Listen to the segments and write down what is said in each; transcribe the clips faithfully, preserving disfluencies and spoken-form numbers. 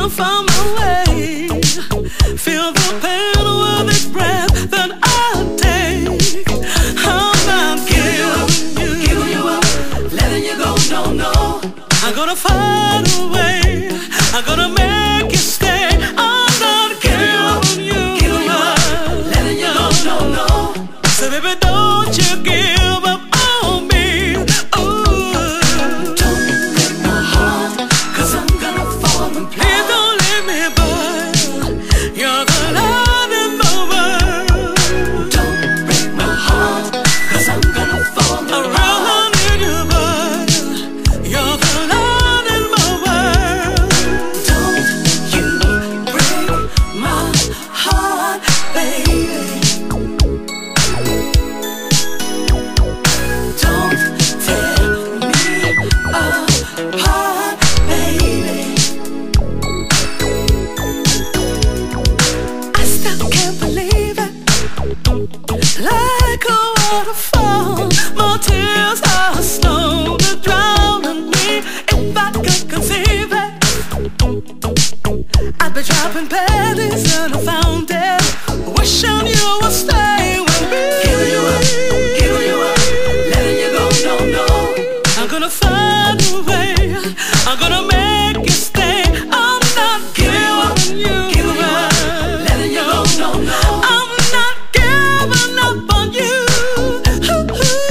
gonna find my way. Feel the pain with each breath that I take. I'm not giving you, giving you up, letting you go, no, no. I'm gonna find a way, I'm gonna make you stay. I'm not giving you, giving you up, letting you go, no, no. So baby, don't you give up on me. Ooh. Don't break my heart, cause I'm gonna fall in place. Please don't leave me, boy. You're the light in my world. Don't break my heart, cause I'm gonna fall in love. I really need you, boy. You're the light in my world. Don't you break my heart, baby. Don't tear me apart, baby. I still can't believe it. Like a waterfall, my tears are slowly drowning me. If I could conceive it, I'd be dropping pennies in a fountain, wishing you would stay with me. Giving you up, giving you up, letting you go, no, no. I'm gonna find a way, I'm gonna make you stay. I'm not giving you, giving up, letting you go, no, no. I'm not giving up on you. Don't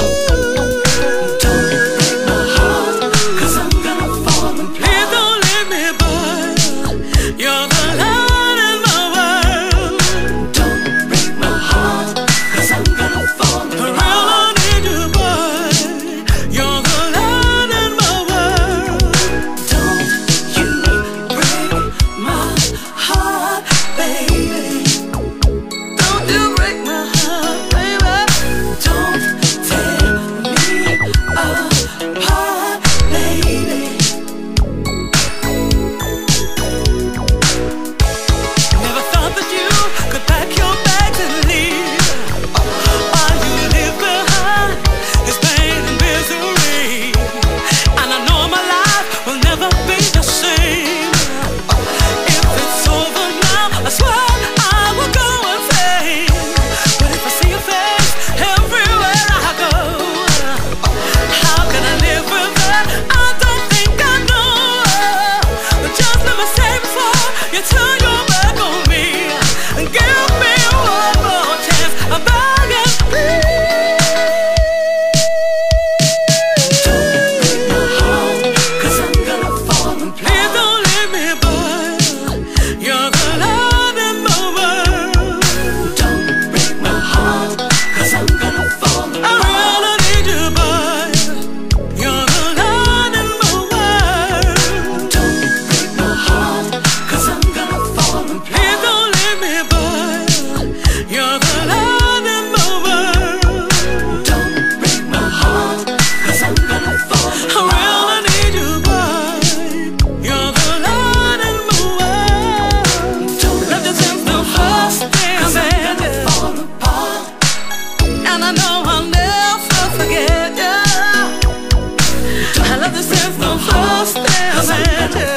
break my heart, cause I'm gonna fall in place. Please don't leave me, boy. You're the light in my world. Don't break my heart, cause I'm gonna fall in love. I really need you, boy. You're the light in my world. Don't you break my heart, baby. Don't you break my heart, baby. Don't tear me apart, baby. Never thought that you could pack your bags and leave. All you leave behind is pain and misery. And I know my life will never be the same. If it's over now, I swear I will go and fade. But if I see your face everywhere I go, how can I live with that? I don't think I know. But just let me say before you turn your back on me, and give me one more chance. I'm begging, please. Don't break my heart, cause I'm gonna fall in place. Please don't leave me, boy. You're the light in my world. Don't break my heart, cause I'm gonna fall in love. I really need you, boy. You're the light in my world. Don't break my heart, cause I'm gonna fall in place. Please don't leave me, boy. You're the light in my world. Don't break my heart, cause I'm gonna fall in love. I really need you, boy. You're the light in my world. Don't love you since the first day I met you. Fall apart, and I know I'll never forget you. I love you since the first day I met you.